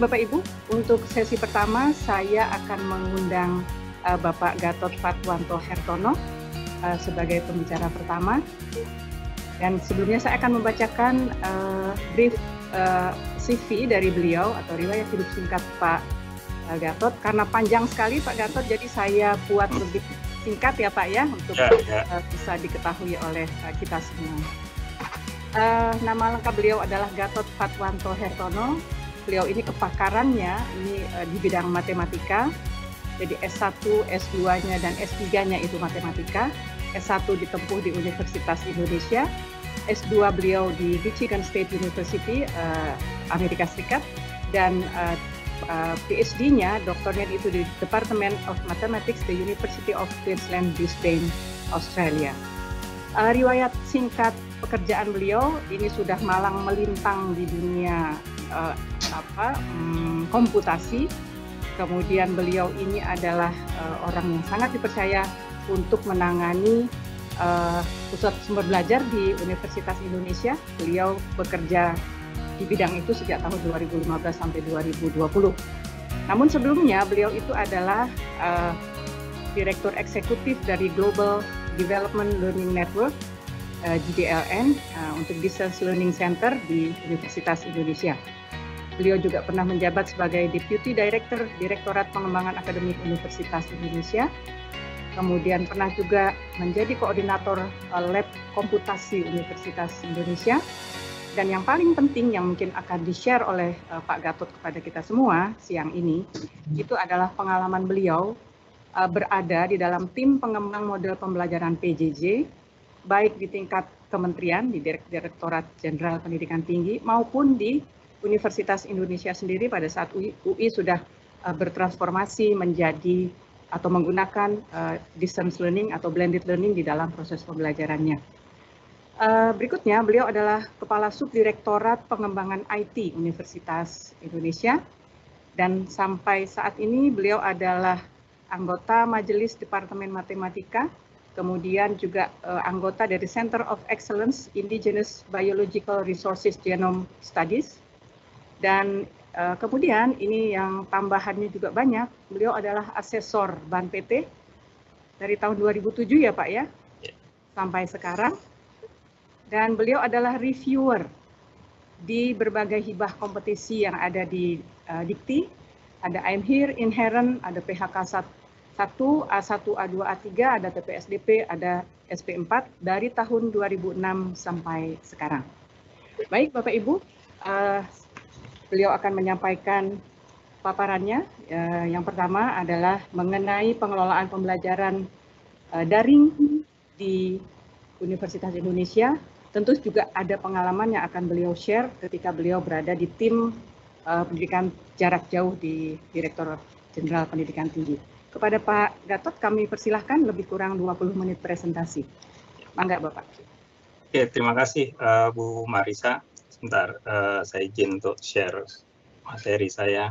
Bapak Ibu, untuk sesi pertama saya akan mengundang Bapak Gatot Fatwanto Hertono sebagai pembicara pertama. Dan sebelumnya saya akan membacakan brief CV dari beliau atau riwayat hidup singkat Pak Gatot. Karena panjang sekali Pak Gatot, jadi saya buat lebih singkat ya Pak ya, untuk bisa diketahui oleh kita semua. Nama lengkap beliau adalah Gatot Fatwanto Hertono. Beliau ini kepakarannya ini di bidang matematika. Jadi S1, S2-nya dan S3-nya itu matematika. S1 ditempuh di Universitas Indonesia. S2 beliau di Michigan State University, Amerika Serikat. Dan PhD-nya, doktornya itu di Department of Mathematics, the University of Queensland, Brisbane, Australia. Riwayat singkat pekerjaan beliau ini sudah malang melintang di dunia komputasi. Kemudian beliau ini adalah orang yang sangat dipercaya untuk menangani pusat sumber belajar di Universitas Indonesia. Beliau bekerja di bidang itu sejak tahun 2015 sampai 2020. Namun sebelumnya beliau itu adalah Direktur Eksekutif dari Global Development Learning Network, GDLN, untuk Distance Learning Center di Universitas Indonesia. Beliau juga pernah menjabat sebagai Deputy Director Direktorat Pengembangan Akademik Universitas Indonesia. Kemudian pernah juga menjadi koordinator Lab Komputasi Universitas Indonesia. Dan yang paling penting yang mungkin akan di-share oleh Pak Gatot kepada kita semua siang ini, itu adalah pengalaman beliau berada di dalam tim pengembang model pembelajaran PJJ, baik di tingkat kementerian, di Direktorat Jenderal Pendidikan Tinggi, maupun di Universitas Indonesia sendiri pada saat UI sudah bertransformasi menjadi atau menggunakan distance learning atau blended learning di dalam proses pembelajarannya. Berikutnya, beliau adalah Kepala Subdirektorat Pengembangan IT Universitas Indonesia, dan sampai saat ini beliau adalah anggota Majelis Departemen Matematika, kemudian juga anggota dari Center of Excellence Indigenous Biological Resources Genome Studies. Dan kemudian ini yang tambahannya juga banyak, beliau adalah asesor BAN PT dari tahun 2007 ya Pak ya, sampai sekarang. Dan beliau adalah reviewer di berbagai hibah kompetisi yang ada di Dikti. Ada I'm Here, Inherent, ada PHK 1, A1, A2, A3, ada TPSDP, ada SP4 dari tahun 2006 sampai sekarang. Baik Bapak Ibu, beliau akan menyampaikan paparannya. Yang pertama adalah mengenai pengelolaan pembelajaran daring di Universitas Indonesia. Tentu juga ada pengalaman yang akan beliau share ketika beliau berada di tim pendidikan jarak jauh di Direktorat Jenderal Pendidikan Tinggi. Kepada Pak Gatot kami persilahkan lebih kurang 20 menit presentasi. Mangga Bapak. Oke, terima kasih Bu Marisa. Sebentar, saya izin untuk share materi saya.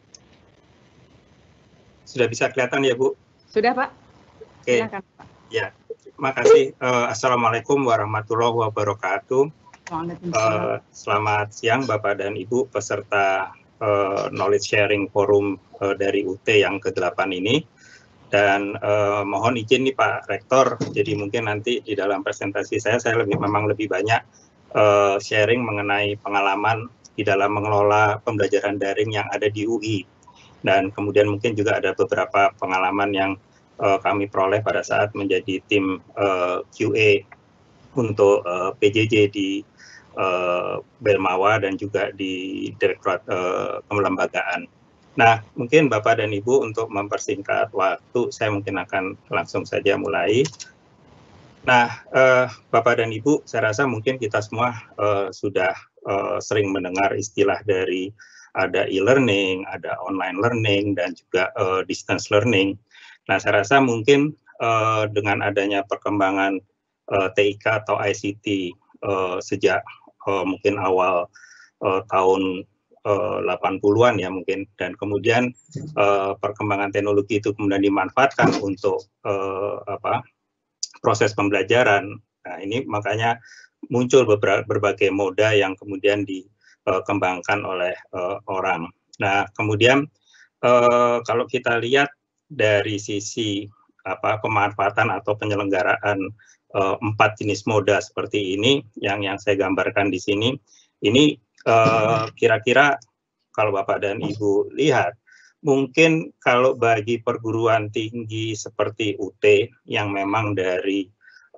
Sudah bisa kelihatan ya, Bu? Sudah, Pak. Oke. Silakan, Pak. Ya, makasih. Assalamualaikum warahmatullahi wabarakatuh. Selamat siang, Bapak dan Ibu, peserta Knowledge Sharing Forum dari UT yang ke-8 ini. Dan mohon izin nih Pak Rektor, jadi mungkin nanti di dalam presentasi saya memang lebih banyak sharing mengenai pengalaman di dalam mengelola pembelajaran daring yang ada di UI. Dan kemudian mungkin juga ada beberapa pengalaman yang kami peroleh pada saat menjadi tim QA untuk PJJ di Belmawa dan juga di Direktorat Kelembagaan. Nah, mungkin Bapak dan Ibu untuk mempersingkat waktu, saya mungkin akan langsung saja mulai. Nah, Bapak dan Ibu, saya rasa mungkin kita semua sudah sering mendengar istilah dari ada e-learning, ada online learning, dan juga distance learning. Nah, saya rasa mungkin dengan adanya perkembangan TIK atau ICT sejak mungkin awal tahun 80-an ya mungkin, dan kemudian perkembangan teknologi itu kemudian dimanfaatkan untuk proses pembelajaran. Nah, ini makanya muncul berbagai moda yang kemudian dikembangkan oleh orang. Nah, kemudian kalau kita lihat dari sisi pemanfaatan atau penyelenggaraan 4 jenis moda seperti ini yang saya gambarkan di sini, ini kira-kira kalau Bapak dan Ibu lihat, mungkin kalau bagi perguruan tinggi seperti UT yang memang dari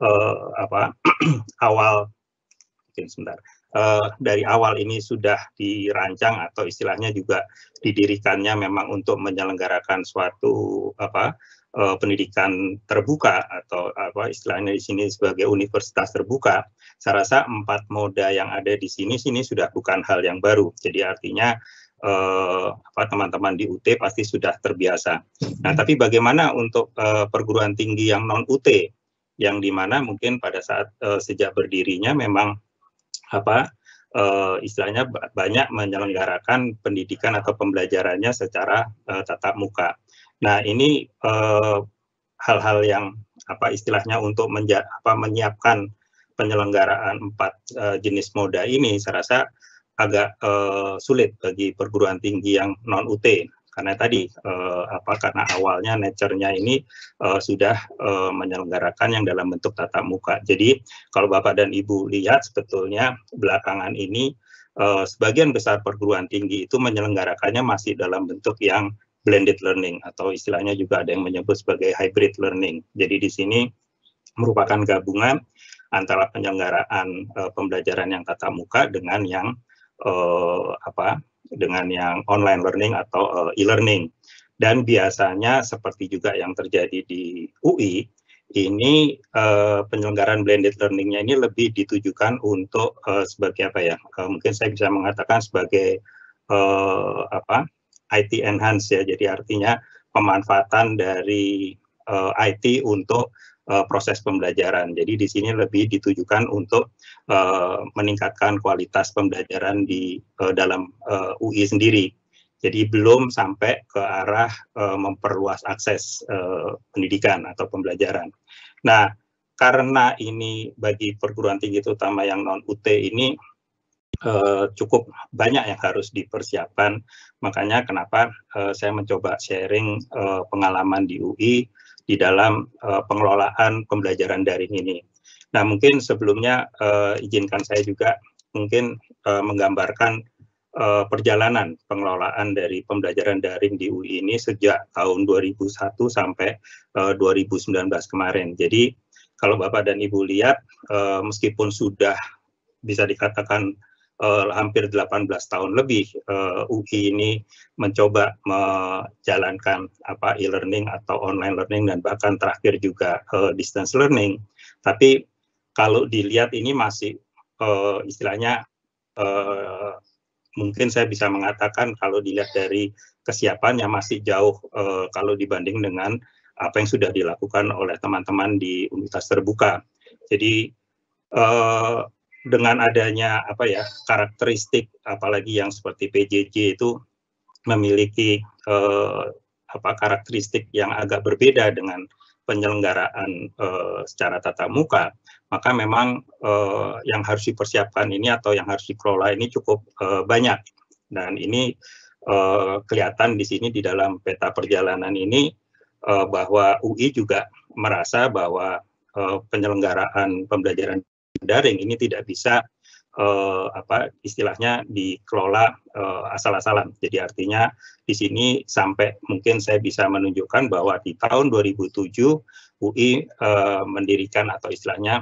awal, mungkin sebentar, dari awal ini sudah dirancang atau istilahnya juga didirikannya memang untuk menyelenggarakan suatu pendidikan terbuka atau istilahnya di sini sebagai universitas terbuka. Saya rasa 4 moda yang ada di sini sudah bukan hal yang baru. Jadi artinya teman-teman di UT pasti sudah terbiasa. Nah, tapi bagaimana untuk perguruan tinggi yang non UT, yang dimana mungkin pada saat sejak berdirinya memang istilahnya banyak menyelenggarakan pendidikan atau pembelajarannya secara tatap muka. Nah, ini hal-hal yang istilahnya untuk menyiapkan penyelenggaraan 4 jenis moda ini, saya rasa agak sulit bagi perguruan tinggi yang non UT, karena tadi karena awalnya nature-nya ini sudah menyelenggarakan yang dalam bentuk tatap muka. Jadi kalau Bapak dan Ibu lihat, sebetulnya belakangan ini sebagian besar perguruan tinggi itu menyelenggarakannya masih dalam bentuk yang blended learning, atau istilahnya juga ada yang menyebut sebagai hybrid learning. Jadi di sini merupakan gabungan antara penyelenggaraan pembelajaran yang tatap muka dengan yang online learning atau e-learning. Dan biasanya seperti juga yang terjadi di UI, ini penyelenggaraan blended learning-nya ini lebih ditujukan untuk sebagai mungkin saya bisa mengatakan sebagai IT enhance ya. Jadi artinya pemanfaatan dari IT untuk proses pembelajaran. Jadi di sini lebih ditujukan untuk meningkatkan kualitas pembelajaran di dalam UI sendiri. Jadi belum sampai ke arah memperluas akses pendidikan atau pembelajaran. Nah, karena ini bagi perguruan tinggi terutama yang non UT ini cukup banyak yang harus dipersiapkan. Makanya kenapa saya mencoba sharing pengalaman di UI di dalam pengelolaan pembelajaran daring ini. Nah, mungkin sebelumnya izinkan saya juga mungkin menggambarkan perjalanan pengelolaan dari pembelajaran daring di UI ini sejak tahun 2001 sampai 2019 kemarin. Jadi kalau Bapak dan Ibu lihat, meskipun sudah bisa dikatakan hampir 18 tahun lebih UI ini mencoba menjalankan e-learning atau online learning dan bahkan terakhir juga distance learning. Tapi kalau dilihat ini masih istilahnya mungkin saya bisa mengatakan kalau dilihat dari kesiapannya masih jauh kalau dibanding dengan apa yang sudah dilakukan oleh teman-teman di universitas terbuka. Jadi dengan adanya karakteristik apalagi yang seperti PJJ itu memiliki karakteristik yang agak berbeda dengan penyelenggaraan secara tatap muka, maka memang yang harus dipersiapkan ini atau yang harus dikelola ini cukup banyak. Dan ini kelihatan di sini di dalam peta perjalanan ini bahwa UI juga merasa bahwa penyelenggaraan pembelajaran daring ini tidak bisa istilahnya dikelola asal-asalan. Jadi artinya di sini sampai mungkin saya bisa menunjukkan bahwa di tahun 2007 UI mendirikan atau istilahnya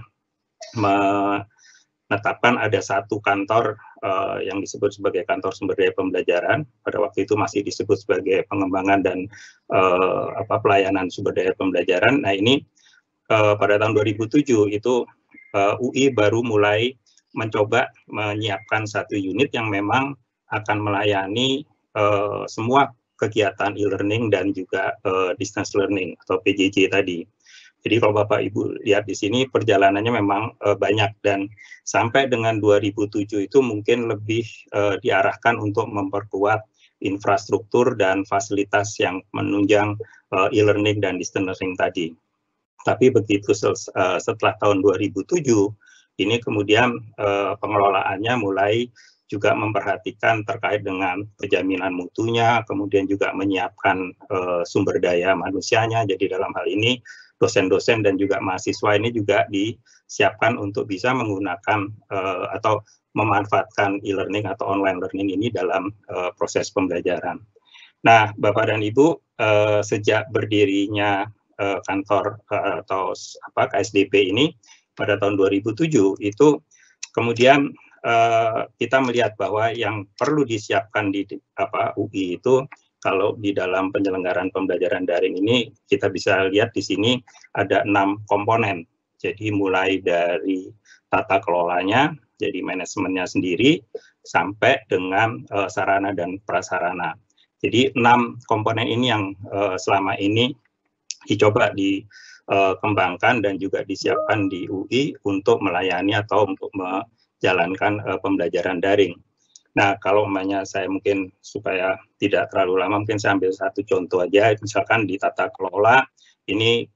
menetapkan ada satu kantor yang disebut sebagai kantor sumber daya pembelajaran. Pada waktu itu masih disebut sebagai pengembangan dan pelayanan sumber daya pembelajaran. Nah, ini pada tahun 2007 itu UI baru mulai mencoba menyiapkan satu unit yang memang akan melayani semua kegiatan e-learning dan juga distance learning atau PJJ tadi. Jadi kalau Bapak Ibu lihat di sini perjalanannya memang banyak, dan sampai dengan 2007 itu mungkin lebih diarahkan untuk memperkuat infrastruktur dan fasilitas yang menunjang e-learning dan distance learning tadi. Tapi begitu setelah tahun 2007, ini kemudian pengelolaannya mulai juga memperhatikan terkait dengan penjaminan mutunya, kemudian juga menyiapkan sumber daya manusianya. Jadi dalam hal ini dosen-dosen dan juga mahasiswa ini juga disiapkan untuk bisa menggunakan atau memanfaatkan e-learning atau online learning ini dalam proses pembelajaran. Nah, Bapak dan Ibu, sejak berdirinya kantor atau KSDP ini pada tahun 2007 itu kemudian kita melihat bahwa yang perlu disiapkan di UI itu, kalau di dalam penyelenggaraan pembelajaran daring ini kita bisa lihat di sini ada 6 komponen. Jadi mulai dari tata kelolanya, jadi manajemennya sendiri, sampai dengan sarana dan prasarana. Jadi 6 komponen ini yang selama ini dicoba dikembangkan dan juga disiapkan di UI untuk melayani atau untuk jalankan pembelajaran daring. Nah, kalau umpamanya saya mungkin supaya tidak terlalu lama, mungkin saya ambil satu contoh aja, misalkan di tata kelola, ini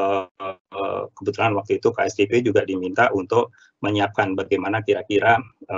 kebetulan waktu itu KSDP juga diminta untuk menyiapkan bagaimana kira-kira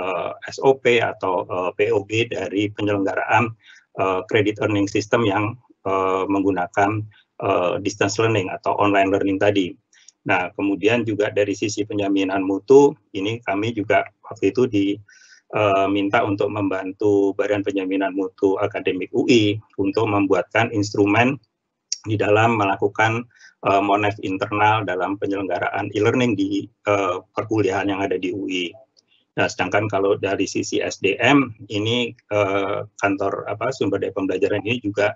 SOP atau POB dari penyelenggaraan credit earning system yang menggunakan distance learning atau online learning tadi. Nah, kemudian juga dari sisi penjaminan mutu, ini kami juga waktu itu diminta untuk membantu Badan Penjaminan Mutu Akademik UI untuk membuatkan instrumen di dalam melakukan monef internal dalam penyelenggaraan e-learning di perkuliahan yang ada di UI. Nah, sedangkan kalau dari sisi SDM, ini kantor sumber daya pembelajaran ini juga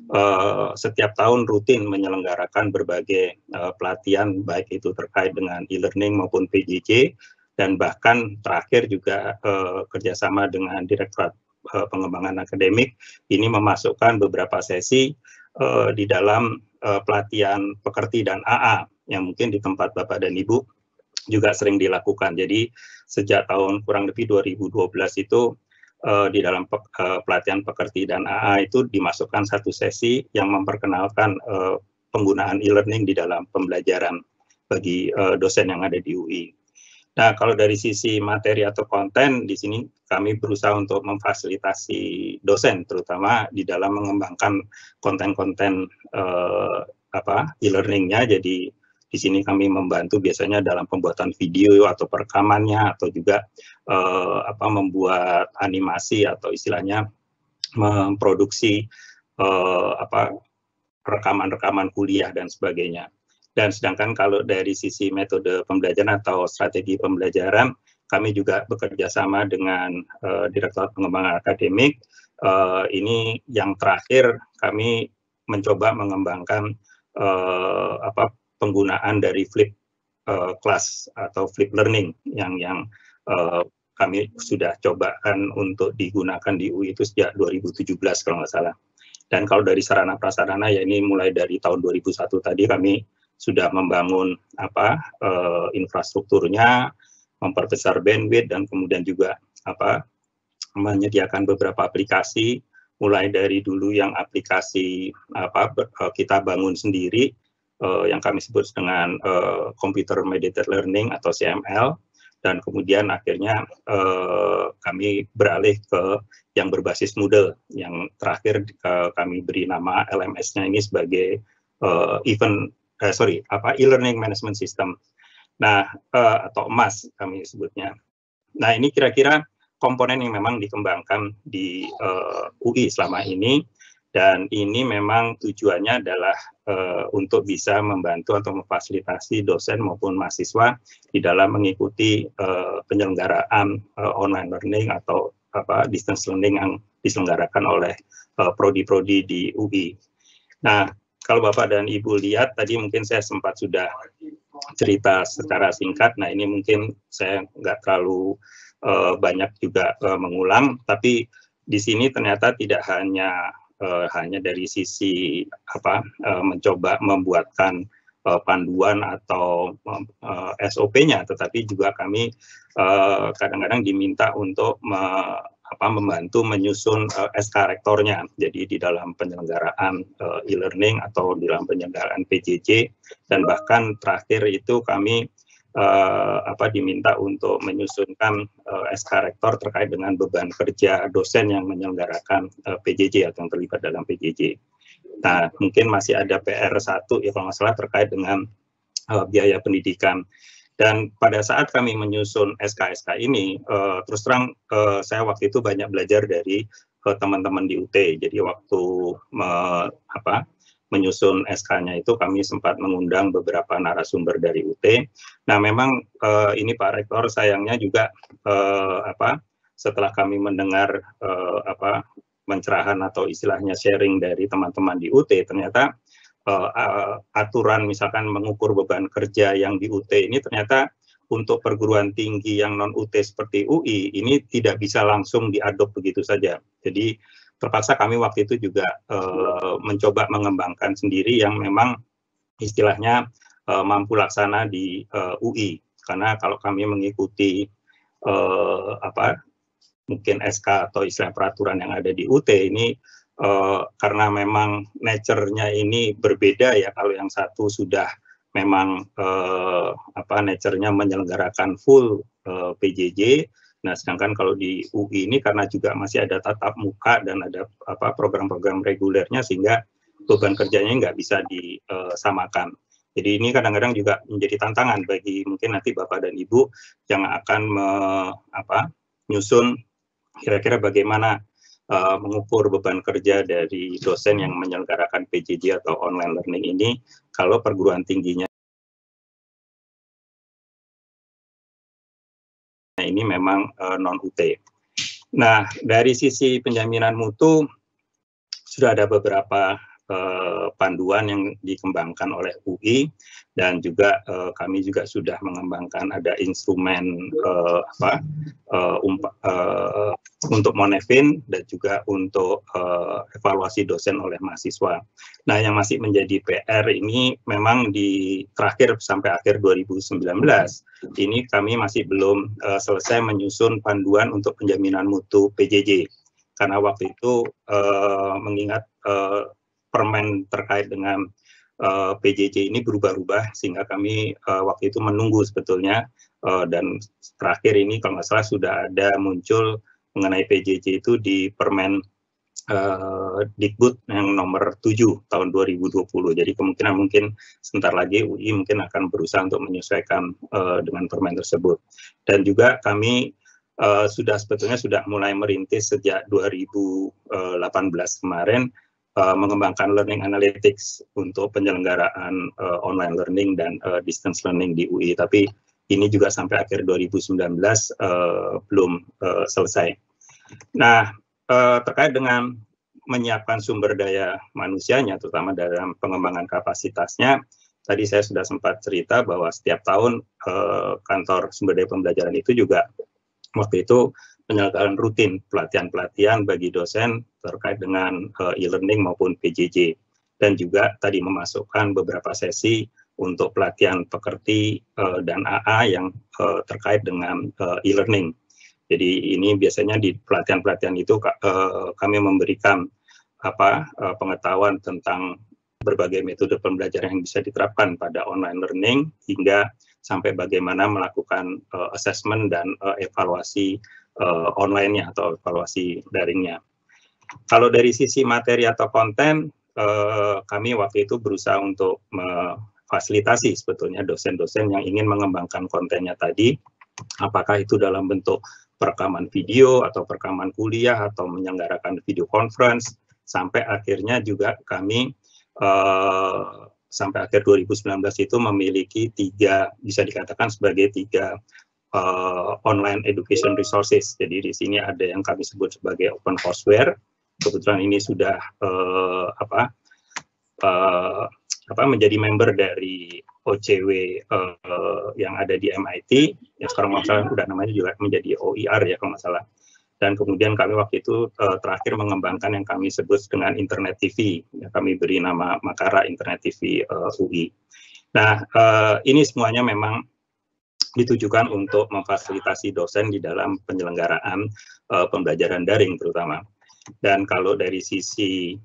setiap tahun rutin menyelenggarakan berbagai pelatihan, baik itu terkait dengan e-learning maupun PJJ, dan bahkan terakhir juga kerjasama dengan Direktorat Pengembangan Akademik, ini memasukkan beberapa sesi di dalam pelatihan pekerti dan AA, yang mungkin di tempat Bapak dan Ibu juga sering dilakukan. Jadi sejak tahun kurang lebih 2012 itu di dalam pelatihan pekerti dan AA itu dimasukkan satu sesi yang memperkenalkan penggunaan e-learning di dalam pembelajaran bagi dosen yang ada di UI. Nah, kalau dari sisi materi atau konten, di sini kami berusaha untuk memfasilitasi dosen, terutama di dalam mengembangkan konten-konten e-learningnya. Jadi di sini kami membantu biasanya dalam pembuatan video atau perekamannya, atau juga membuat animasi atau istilahnya memproduksi rekaman-rekaman kuliah dan sebagainya. Dan sedangkan kalau dari sisi metode pembelajaran atau strategi pembelajaran, kami juga bekerja sama dengan Direktorat Pengembangan Akademik. Ini yang terakhir kami mencoba mengembangkan penggunaan dari flip class atau flip learning yang kami sudah cobakan untuk digunakan di UI itu sejak 2017 kalau nggak salah. Dan kalau dari sarana prasarana, ya ini mulai dari tahun 2001 tadi kami sudah membangun infrastrukturnya, memperbesar bandwidth, dan kemudian juga menyediakan beberapa aplikasi, mulai dari dulu yang aplikasi kita bangun sendiri, yang kami sebut dengan Computer Mediated Learning atau CML, dan kemudian akhirnya kami beralih ke yang berbasis Moodle, yang terakhir kami beri nama LMS-nya ini sebagai e-learning management system. Nah, atau EMAS kami sebutnya. Nah, ini kira-kira komponen yang memang dikembangkan di UI selama ini, dan ini memang tujuannya adalah untuk bisa membantu atau memfasilitasi dosen maupun mahasiswa di dalam mengikuti penyelenggaraan online learning atau distance learning yang diselenggarakan oleh prodi-prodi di UI. Nah, kalau Bapak dan Ibu lihat, tadi mungkin saya sempat sudah cerita secara singkat. Nah, ini mungkin saya nggak terlalu banyak juga mengulang, tapi di sini ternyata tidak hanya dari sisi mencoba membuatkan panduan atau SOP-nya, tetapi juga kami kadang-kadang diminta untuk membantu menyusun SK rektornya. Jadi di dalam penyelenggaraan e-learning atau di dalam penyelenggaraan PJJ, dan bahkan terakhir itu kami diminta untuk menyusunkan SK Rektor terkait dengan beban kerja dosen yang menyelenggarakan PJJ atau yang terlibat dalam PJJ. Nah, mungkin masih ada PR1 ya kalau nggak salah terkait dengan biaya pendidikan. Dan pada saat kami menyusun SK-SK ini, terus terang saya waktu itu banyak belajar dari teman-teman di UT. Jadi waktu menyusun SK-nya itu kami sempat mengundang beberapa narasumber dari UT. Nah, memang ini Pak Rektor sayangnya juga setelah kami mendengar pencerahan atau istilahnya sharing dari teman-teman di UT, ternyata aturan misalkan mengukur beban kerja yang di UT ini ternyata untuk perguruan tinggi yang non-UT seperti UI ini tidak bisa langsung diadop begitu saja. Jadi terpaksa kami waktu itu juga mencoba mengembangkan sendiri yang memang istilahnya mampu laksana di UI. Karena kalau kami mengikuti mungkin SK atau istilah peraturan yang ada di UT ini, karena memang nature-nya ini berbeda ya, kalau yang satu sudah memang nature-nya menyelenggarakan full PJJ. Nah, sedangkan kalau di UI ini karena juga masih ada tatap muka dan ada program-program regulernya sehingga beban kerjanya nggak bisa disamakan. Jadi ini kadang-kadang juga menjadi tantangan bagi mungkin nanti Bapak dan Ibu yang akan nyusun kira-kira bagaimana mengukur beban kerja dari dosen yang menyelenggarakan PJJ atau online learning ini kalau perguruan tingginya ini memang non-UT. Nah, dari sisi penjaminan mutu sudah ada beberapa panduan yang dikembangkan oleh UI dan juga kami juga sudah mengembangkan ada instrumen untuk Monefin dan juga untuk evaluasi dosen oleh mahasiswa. Nah, yang masih menjadi PR ini memang di terakhir sampai akhir 2019 ini kami masih belum selesai menyusun panduan untuk penjaminan mutu PJJ karena waktu itu mengingat permen terkait dengan PJJ ini berubah-ubah sehingga kami waktu itu menunggu sebetulnya dan terakhir ini kalau nggak salah sudah ada muncul mengenai PJJ itu di permen Dikbud yang nomor 7 tahun 2020. Jadi kemungkinan mungkin sebentar lagi UI mungkin akan berusaha untuk menyesuaikan dengan permen tersebut. Dan juga kami sebetulnya sudah mulai merintis sejak 2018 kemarin mengembangkan learning analytics untuk penyelenggaraan online learning dan distance learning di UI. Tapi ini juga sampai akhir 2019 belum selesai. Nah, terkait dengan menyiapkan sumber daya manusianya, terutama dalam pengembangan kapasitasnya, tadi saya sudah sempat cerita bahwa setiap tahun kantor sumber daya pembelajaran itu juga waktu itu penyelenggaraan rutin pelatihan-pelatihan bagi dosen terkait dengan e-learning maupun PJJ. Dan juga tadi memasukkan beberapa sesi untuk pelatihan pekerti dan AA yang terkait dengan e-learning. Jadi ini biasanya di pelatihan-pelatihan itu kami memberikan pengetahuan tentang berbagai metode pembelajaran yang bisa diterapkan pada online learning hingga sampai bagaimana melakukan assessment dan evaluasi online-nya atau evaluasi daringnya. Kalau dari sisi materi atau konten, kami waktu itu berusaha untuk memfasilitasi sebetulnya dosen-dosen yang ingin mengembangkan kontennya tadi, apakah itu dalam bentuk perekaman video atau perekaman kuliah atau menyelenggarakan video conference, sampai akhirnya juga kami sampai akhir 2019 itu memiliki 3, bisa dikatakan sebagai 3 online education resources. Jadi di sini ada yang kami sebut sebagai open courseware. Kebetulan ini sudah menjadi member dari OCW yang ada di MIT, yang sekarang masalah udah namanya juga menjadi OER ya kalau nggak salah. Dan kemudian kami waktu itu terakhir mengembangkan yang kami sebut dengan Internet TV. Ya, kami beri nama Makara Internet TV UI. Nah, ini semuanya memang ditujukan untuk memfasilitasi dosen di dalam penyelenggaraan pembelajaran daring terutama. Dan kalau dari sisi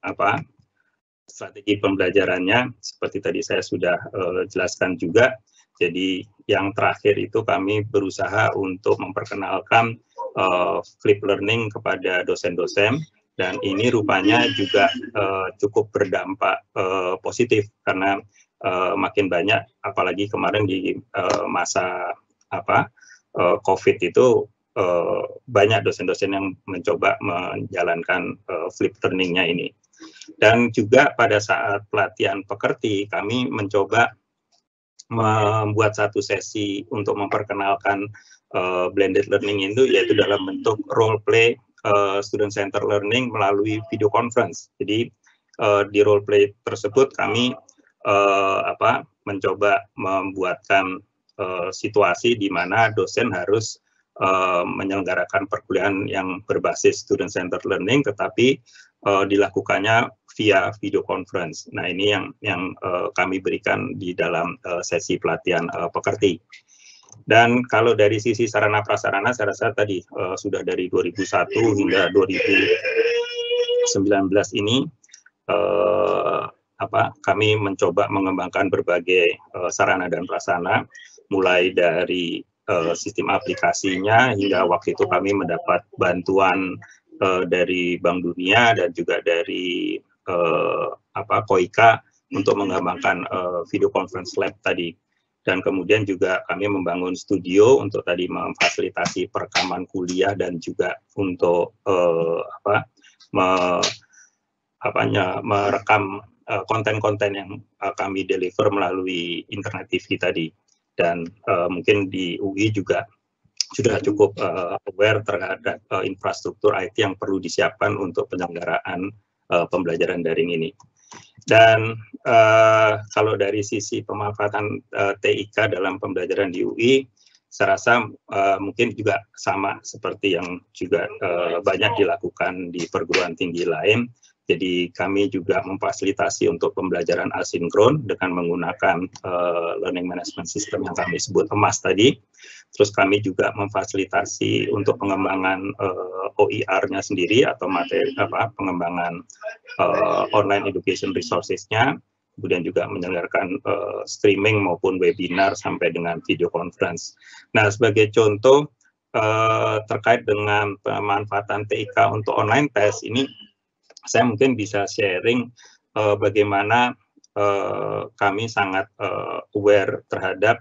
strategi pembelajarannya, seperti tadi saya sudah jelaskan juga, Jadi yang terakhir itu kami berusaha untuk memperkenalkan flipped learning kepada dosen-dosen, dan ini rupanya juga cukup berdampak positif karena makin banyak, apalagi kemarin di masa COVID itu banyak dosen-dosen yang mencoba menjalankan flipped learning-nya ini. Dan juga pada saat pelatihan pekerti, kami mencoba membuat satu sesi untuk memperkenalkan blended learning itu, yaitu dalam bentuk role play student center learning melalui video conference. Jadi di role play tersebut kami mencoba membuatkan situasi di mana dosen harus menyelenggarakan perkuliahan yang berbasis student center learning, tetapi dilakukannya via video conference. Nah, ini yang kami berikan di dalam sesi pelatihan pekerti. Dan kalau dari sisi sarana prasarana, saya rasa tadi sudah dari 2001 hingga 2019 ini kami mencoba mengembangkan berbagai sarana dan prasarana, mulai dari sistem aplikasinya hingga waktu itu kami mendapat bantuan dari Bank Dunia dan juga dari KOIKA untuk mengembangkan video conference lab tadi. Dan kemudian juga kami membangun studio untuk tadi memfasilitasi perekaman kuliah dan juga untuk merekam konten-konten yang kami deliver melalui internet TV tadi. Dan mungkin di UI juga sudah cukup aware terhadap infrastruktur IT yang perlu disiapkan untuk penyelenggaraan pembelajaran daring ini. Dan kalau dari sisi pemanfaatan TIK dalam pembelajaran di UI, saya rasa mungkin juga sama seperti yang juga banyak dilakukan di perguruan tinggi lain. Jadi kami juga memfasilitasi untuk pembelajaran asinkron dengan menggunakan learning management system yang kami sebut EMAS tadi. Terus kami juga memfasilitasi untuk pengembangan OER-nya sendiri atau materi pengembangan online education resources-nya. Kemudian juga menyelenggarakan streaming maupun webinar sampai dengan video conference. Nah, sebagai contoh terkait dengan pemanfaatan TIK untuk online test ini, saya mungkin bisa sharing bagaimana kami sangat aware terhadap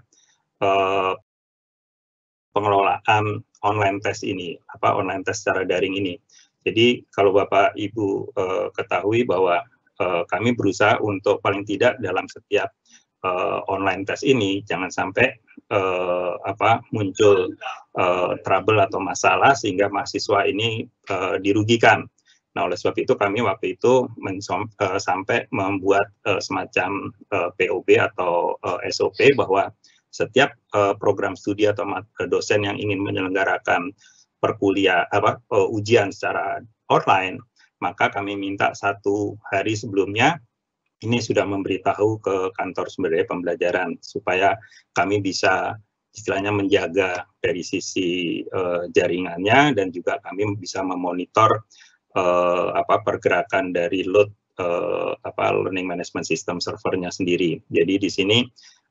pengelolaan online test ini, online test secara daring ini. Jadi kalau Bapak Ibu ketahui bahwa kami berusaha untuk paling tidak dalam setiap online test ini jangan sampai muncul trouble atau masalah sehingga mahasiswa ini dirugikan. Nah, oleh sebab itu kami waktu itu sampai membuat semacam POB atau SOP bahwa setiap program studi atau dosen yang ingin menyelenggarakan ujian secara online, maka kami minta 1 hari sebelumnya ini sudah memberitahu ke kantor sumber daya pembelajaran supaya kami bisa istilahnya menjaga dari sisi jaringannya dan juga kami bisa memonitor pergerakan dari load learning management system servernya sendiri. Jadi di sini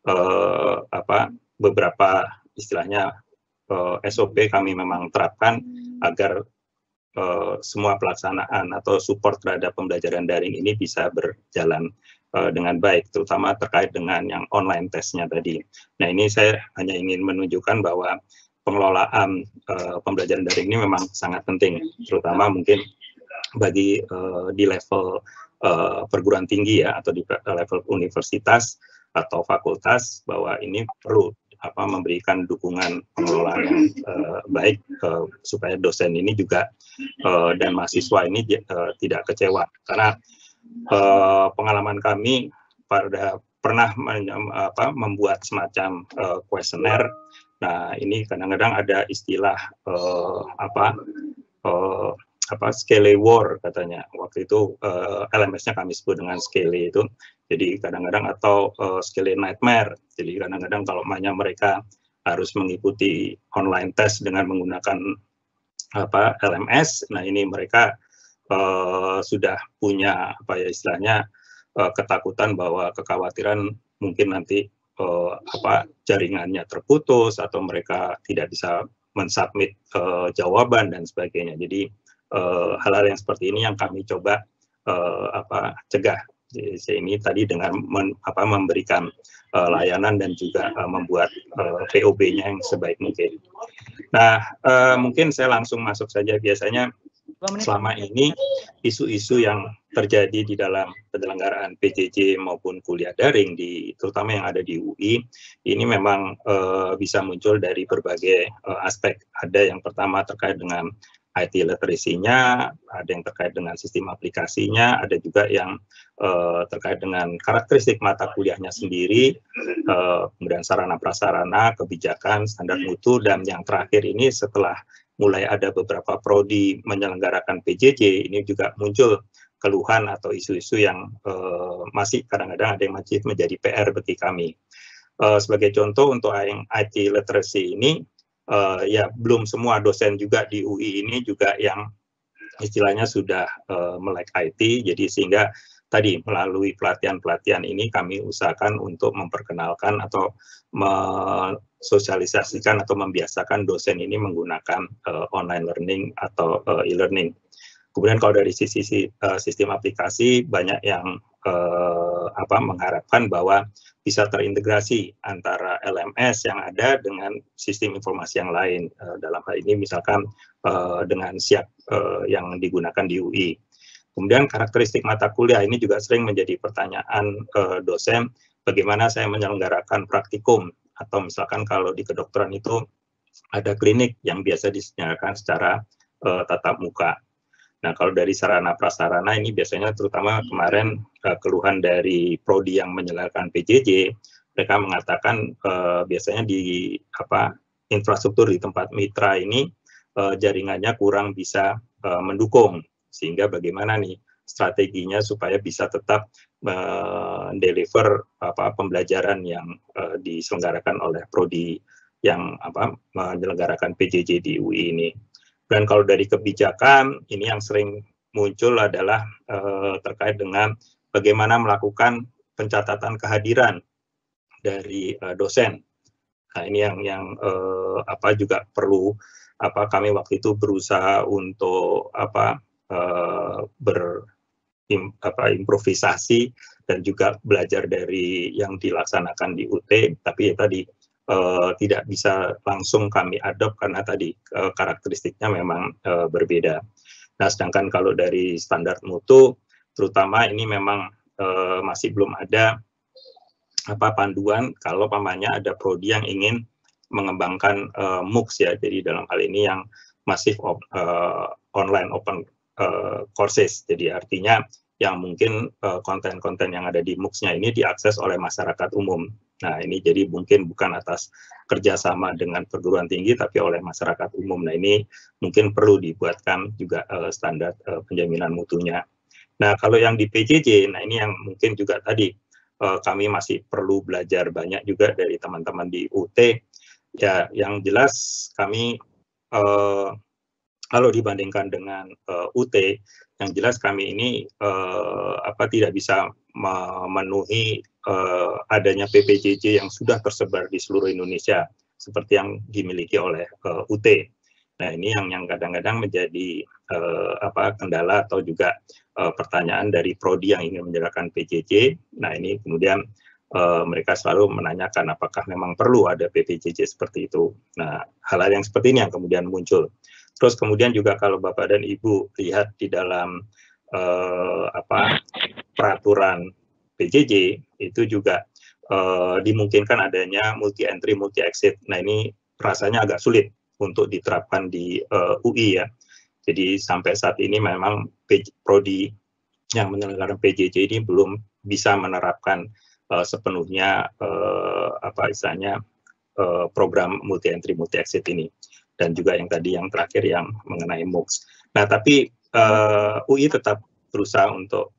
beberapa istilahnya SOP kami memang terapkan agar semua pelaksanaan atau support terhadap pembelajaran daring ini bisa berjalan dengan baik, terutama terkait dengan yang online testnya tadi. Nah, ini saya hanya ingin menunjukkan bahwa pengelolaan pembelajaran daring ini memang sangat penting, terutama mungkin bagi di level perguruan tinggi ya, atau di level universitas atau fakultas, bahwa ini perlu memberikan dukungan pengelolaan yang baik supaya dosen ini juga dan mahasiswa ini tidak kecewa. Karena pengalaman kami pernah membuat semacam kuesioner. Nah, ini kadang-kadang ada istilah Scale war katanya. Waktu itu LMS-nya kami sebut dengan Scale itu. Jadi kadang-kadang atau Scale nightmare. Jadi kadang-kadang kalau mereka harus mengikuti online test dengan menggunakan LMS, nah ini mereka sudah punya istilahnya ketakutan bahwa kekhawatiran mungkin nanti jaringannya terputus atau mereka tidak bisa mensubmit jawaban dan sebagainya. Jadi hal-hal yang seperti ini yang kami coba cegah. Ini tadi dengan memberikan layanan dan juga membuat POB-nya yang sebaik mungkin. Nah, mungkin saya langsung masuk saja. Biasanya selama ini isu-isu yang terjadi di dalam penyelenggaraan PJJ maupun kuliah daring, terutama yang ada di UI, ini memang bisa muncul dari berbagai aspek. Ada yang pertama terkait dengan IT literacy-nya, ada yang terkait dengan sistem aplikasinya, ada juga yang terkait dengan karakteristik mata kuliahnya sendiri, kemudian sarana-prasarana, kebijakan, standar mutu, dan yang terakhir ini setelah mulai ada beberapa prodi menyelenggarakan PJJ, ini juga muncul keluhan atau isu-isu yang masih kadang-kadang ada yang masih menjadi PR bagi kami. Sebagai contoh untuk yang IT literacy ini, ya belum semua dosen juga di UI ini juga yang istilahnya sudah melek IT, jadi sehingga tadi melalui pelatihan-pelatihan ini kami usahakan untuk memperkenalkan atau mensosialisasikan atau membiasakan dosen ini menggunakan online learning atau e-learning. Kemudian kalau dari sisi sistem aplikasi, banyak yang mengharapkan bahwa bisa terintegrasi antara LMS yang ada dengan sistem informasi yang lain. Dalam hal ini misalkan dengan SIAP yang digunakan di UI. Kemudian karakteristik mata kuliah ini juga sering menjadi pertanyaan dosen, bagaimana saya menyelenggarakan praktikum, atau misalkan kalau di kedokteran itu ada klinik yang biasa diselenggarakan secara tatap muka. Nah, kalau dari sarana prasarana ini biasanya terutama kemarin keluhan dari prodi yang menyelenggarakan PJJ, mereka mengatakan biasanya di infrastruktur di tempat mitra ini jaringannya kurang bisa mendukung, sehingga bagaimana nih strateginya supaya bisa tetap deliver pembelajaran yang diselenggarakan oleh prodi yang menyelenggarakan PJJ di UI ini. Dan kalau dari kebijakan, ini yang sering muncul adalah terkait dengan bagaimana melakukan pencatatan kehadiran dari dosen. Nah, ini yang juga perlu kami waktu itu berusaha untuk improvisasi dan juga belajar dari yang dilaksanakan di UT, tapi ya tadi tidak bisa langsung kami adopt karena tadi karakteristiknya memang berbeda. Nah, sedangkan kalau dari standar mutu, terutama ini memang masih belum ada panduan kalau pamannya ada prodi yang ingin mengembangkan MOOCs ya. Jadi dalam hal ini yang masif online open courses. Jadi artinya yang mungkin konten-konten yang ada di MOOCs-nya ini diakses oleh masyarakat umum. Nah, ini jadi mungkin bukan atas kerjasama dengan perguruan tinggi, tapi oleh masyarakat umum. Nah, ini mungkin perlu dibuatkan juga standar penjaminan mutunya. Nah, kalau yang di PJJ, nah ini yang mungkin juga tadi kami masih perlu belajar banyak juga dari teman-teman di UT. Ya, yang jelas kami kalau dibandingkan dengan UT, yang jelas kami ini tidak bisa memenuhi adanya PPJJ yang sudah tersebar di seluruh Indonesia seperti yang dimiliki oleh UT. Nah, ini yang kadang-kadang menjadi kendala atau juga pertanyaan dari prodi yang ingin menjalankan PJJ. Nah, ini kemudian mereka selalu menanyakan apakah memang perlu ada PPJJ seperti itu. Nah, hal-hal yang seperti ini yang kemudian muncul. Terus kemudian juga kalau Bapak dan Ibu lihat di dalam peraturan PJJ itu juga dimungkinkan adanya multi entry, multi exit. Nah, ini rasanya agak sulit untuk diterapkan di UI ya. Jadi sampai saat ini memang prodi yang menyelenggarakan PJJ ini belum bisa menerapkan sepenuhnya program multi entry, multi exit ini. Dan juga yang tadi yang terakhir yang mengenai MOOCs. Nah, tapi UI tetap berusaha untuk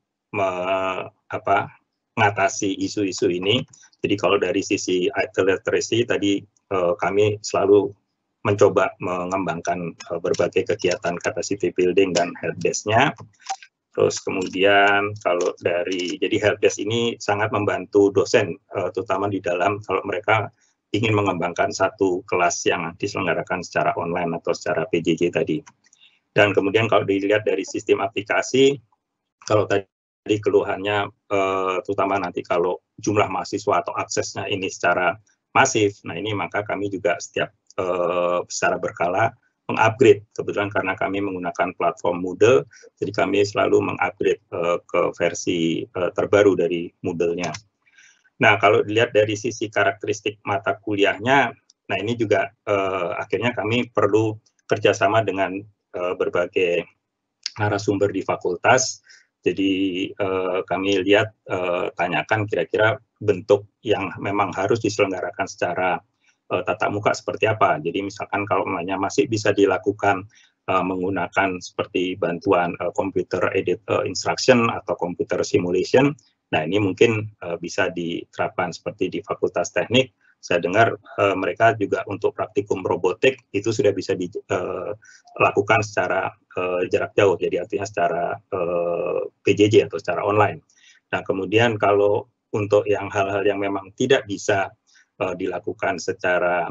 mengatasi isu-isu ini. Jadi kalau dari sisi IT literacy tadi kami selalu mencoba mengembangkan berbagai kegiatan capacity building dan helpdesk-nya. Terus kemudian kalau jadi helpdesk ini sangat membantu dosen, terutama di dalam kalau mereka ingin mengembangkan satu kelas yang diselenggarakan secara online atau secara PJJ tadi. Dan kemudian kalau dilihat dari sistem aplikasi, kalau tadi keluhannya terutama nanti kalau jumlah mahasiswa atau aksesnya ini secara masif, nah ini maka kami juga setiap secara berkala mengupgrade. Kebetulan karena kami menggunakan platform Moodle, jadi kami selalu mengupgrade ke versi terbaru dari Moodle-nya. Nah, kalau dilihat dari sisi karakteristik mata kuliahnya, nah ini juga akhirnya kami perlu kerjasama dengan berbagai narasumber di fakultas. Jadi kami lihat, tanyakan kira-kira bentuk yang memang harus diselenggarakan secara tatap muka seperti apa. Jadi misalkan kalau masih bisa dilakukan menggunakan seperti bantuan computer aided instruction atau computer simulation, nah ini mungkin bisa diterapkan seperti di Fakultas Teknik. Saya dengar mereka juga untuk praktikum robotik itu sudah bisa dilakukan secara jarak jauh, jadi artinya secara PJJ atau secara online. Nah kemudian kalau untuk yang hal-hal yang memang tidak bisa dilakukan secara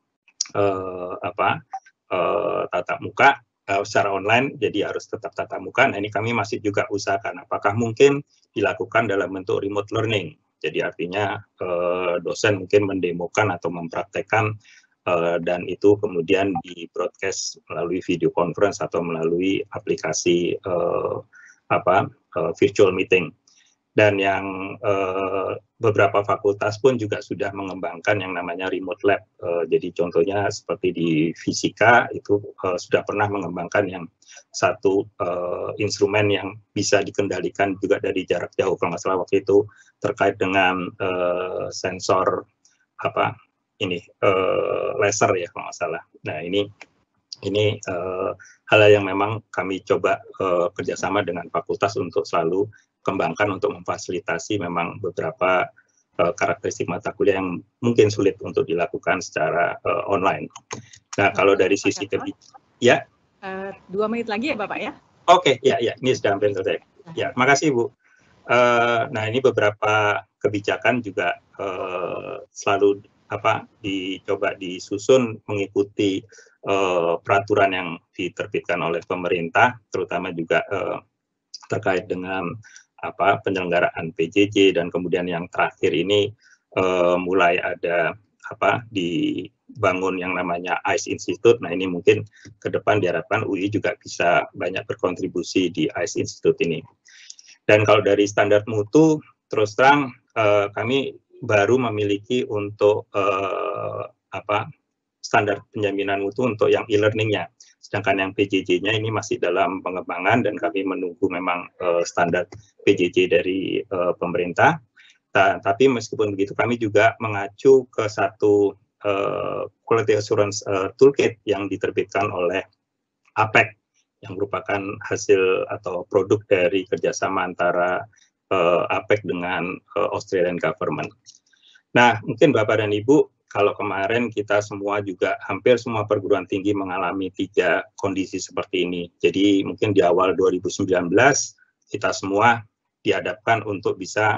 tatap muka, secara online, jadi harus tetap tatap muka. Nah ini kami masih juga usahakan apakah mungkin dilakukan dalam bentuk remote learning. Jadi artinya dosen mungkin mendemokan atau mempraktekkan dan itu kemudian di broadcast melalui video conference atau melalui aplikasi virtual meeting. Dan yang beberapa fakultas pun juga sudah mengembangkan yang namanya remote lab. Jadi contohnya seperti di fisika itu sudah pernah mengembangkan yang satu instrumen yang bisa dikendalikan juga dari jarak jauh. Kalau nggak salah waktu itu terkait dengan sensor laser ya kalau nggak salah. Nah ini hal yang memang kami coba kerjasama dengan fakultas untuk selalu kembangkan untuk memfasilitasi memang beberapa karakteristik mata kuliah yang mungkin sulit untuk dilakukan secara online. Nah kalau dari sisi ya 2 menit lagi ya Bapak ya. Oke, ya ini sudah hampir selesai. Ya, makasih Bu. Nah ini beberapa kebijakan juga selalu dicoba disusun mengikuti peraturan yang diterbitkan oleh pemerintah, terutama juga terkait dengan penyelenggaraan PJJ, dan kemudian yang terakhir ini mulai ada dibangun yang namanya ICE Institute. Nah ini mungkin ke depan diharapkan UI juga bisa banyak berkontribusi di ICE Institute ini. Dan kalau dari standar mutu, terus terang kami baru memiliki untuk standar penjaminan mutu untuk yang e-learningnya. Sedangkan yang PJJ-nya ini masih dalam pengembangan dan kami menunggu memang standar PJJ dari pemerintah. Tapi meskipun begitu kami juga mengacu ke satu Quality Assurance Toolkit yang diterbitkan oleh APEC yang merupakan hasil atau produk dari kerjasama antara APEC dengan Australian Government. Nah, mungkin Bapak dan Ibu, kalau kemarin kita semua juga hampir semua perguruan tinggi mengalami 3 kondisi seperti ini. Jadi mungkin di awal 2019 kita semua dihadapkan untuk bisa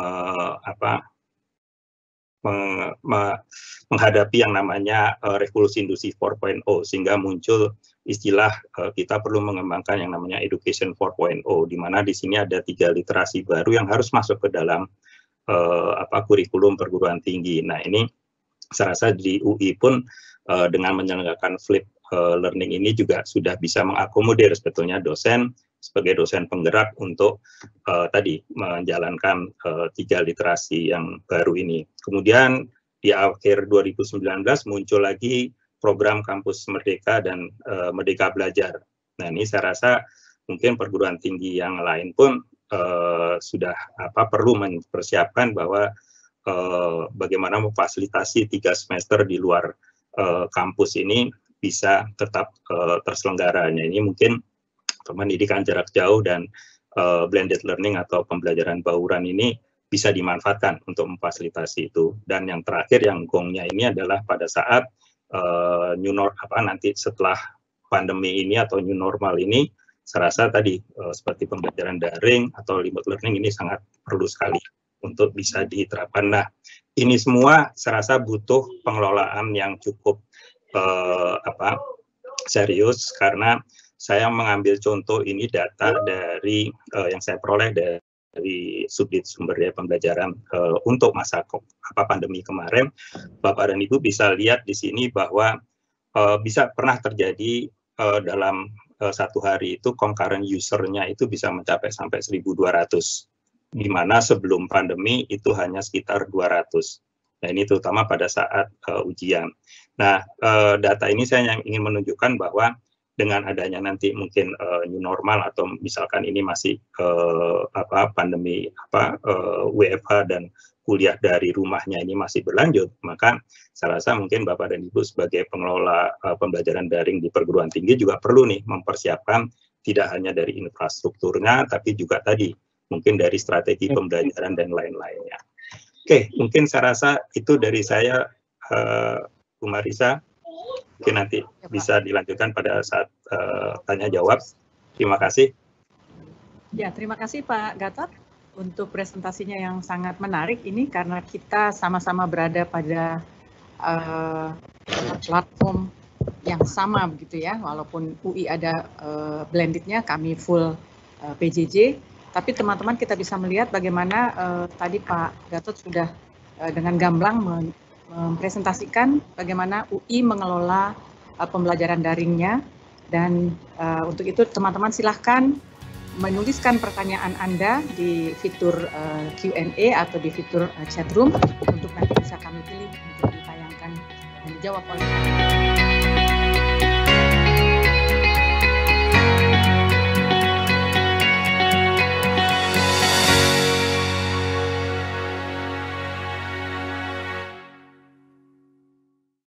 menghadapi yang namanya revolusi industri 4.0, sehingga muncul istilah kita perlu mengembangkan yang namanya education 4.0, di mana di sini ada 3 literasi baru yang harus masuk ke dalam kurikulum perguruan tinggi. Nah ini saya rasa di UI pun dengan menyelenggarakan flip learning ini juga sudah bisa mengakomodir sebetulnya dosen sebagai dosen penggerak untuk tadi menjalankan 3 literasi yang baru ini. Kemudian di akhir 2019 muncul lagi program Kampus Merdeka dan Merdeka Belajar. Nah ini saya rasa mungkin perguruan tinggi yang lain pun sudah perlu mempersiapkan bahwa bagaimana memfasilitasi 3 semester di luar kampus ini bisa tetap terselenggaranya. Ini mungkin pendidikan jarak jauh dan blended learning atau pembelajaran bauran ini bisa dimanfaatkan untuk memfasilitasi itu. Dan yang terakhir yang gongnya ini adalah pada saat nanti setelah pandemi ini atau new normal ini, saya rasa tadi seperti pembelajaran daring atau remote learning ini sangat perlu sekali untuk bisa diterapkan. Nah, ini semua saya rasa butuh pengelolaan yang cukup serius, karena saya mengambil contoh ini data dari yang saya peroleh dari Subdit Sumber Daya Pembelajaran untuk masa pandemi kemarin. Bapak dan Ibu bisa lihat di sini bahwa bisa pernah terjadi dalam satu hari itu concurrent user-nya itu bisa mencapai sampai 1.200. Di mana sebelum pandemi itu hanya sekitar 200. Nah, ini terutama pada saat ujian. Nah, data ini saya yang ingin menunjukkan bahwa dengan adanya nanti mungkin new normal atau misalkan ini masih pandemi WFH dan kuliah dari rumahnya ini masih berlanjut, maka saya rasa mungkin Bapak dan Ibu sebagai pengelola pembelajaran daring di perguruan tinggi juga perlu nih mempersiapkan tidak hanya dari infrastrukturnya, tapi juga tadi mungkin dari strategi pembelajaran dan lain-lainnya. Oke, mungkin saya rasa itu dari saya, Bu Marisa. Mungkin nanti bisa dilanjutkan pada saat tanya jawab. Terima kasih. Ya, terima kasih Pak Gatot untuk presentasinya yang sangat menarik ini, karena kita sama-sama berada pada platform yang sama begitu ya, walaupun UI ada blendednya, kami full PJJ. Tapi teman-teman kita bisa melihat bagaimana tadi Pak Gatot sudah dengan gamblang mempresentasikan bagaimana UI mengelola pembelajaran daringnya. Dan untuk itu teman-teman silahkan menuliskan pertanyaan Anda di fitur Q&A atau di fitur chat room untuk nanti bisa kami pilih untuk ditayangkan dan dijawab oleh kami.